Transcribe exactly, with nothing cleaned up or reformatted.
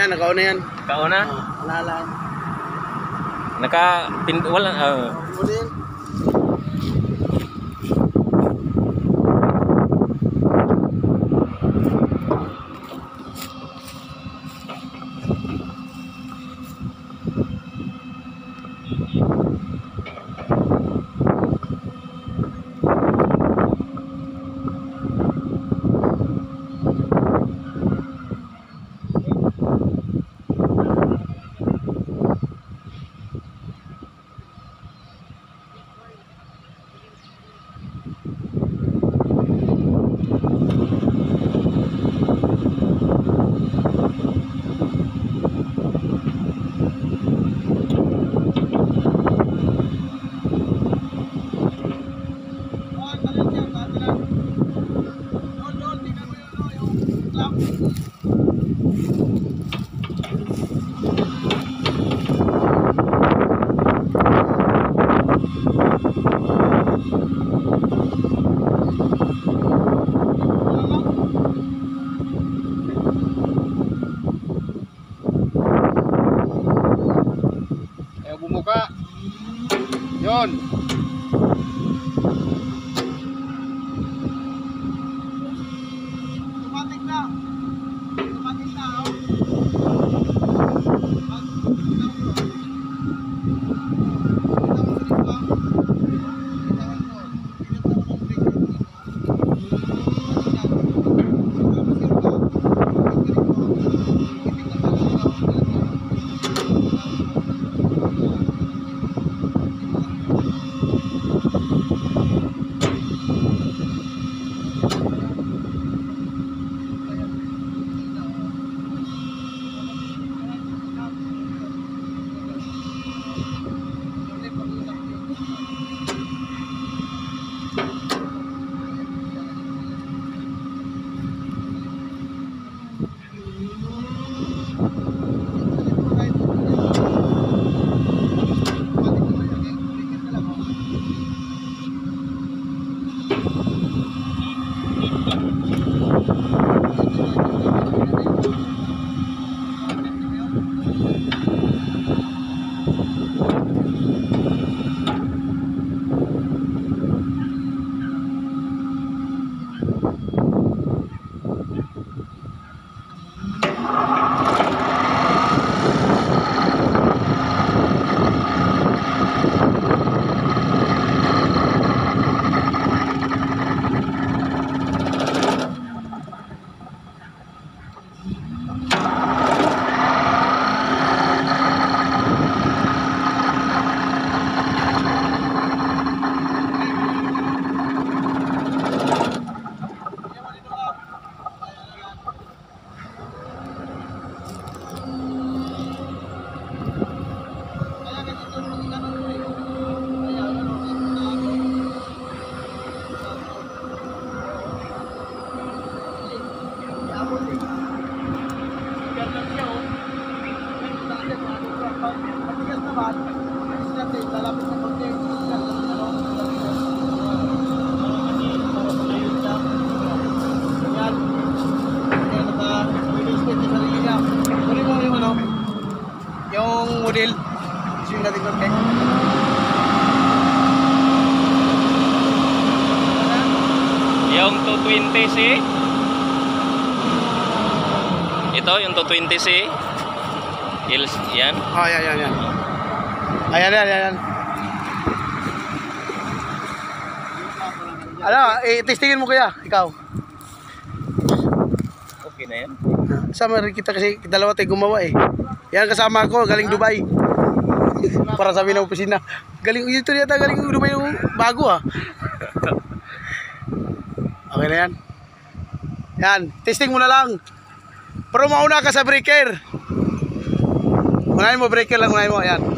Yan, nakauna yan. Kauna? Oh, wala lang. Naka... Pin, wala... Uh, Muna yan. Ayaw bumuka. Yun. Tumatik na. Tumatik na, oh. Yung model, yung natin contact. yung two twenty C. Ito, yung two twenty C. Hills, yan. Oh, yan, yan, yan. Ayan, yan, yan. Ano, i-testingin mo kaya, ikaw. Okay na yan. Sama rin kita kasi dalawa tayo gumawa eh. Yan kasama ko, galing Dubai. Para sabi ng opisina. Galing, ito yata galing Dubai yung bago ah. Okay na yan. Yan, testing mo na lang. Pero mauna ka sa breaker. Unahin mo, breaker lang, unahin mo, yan.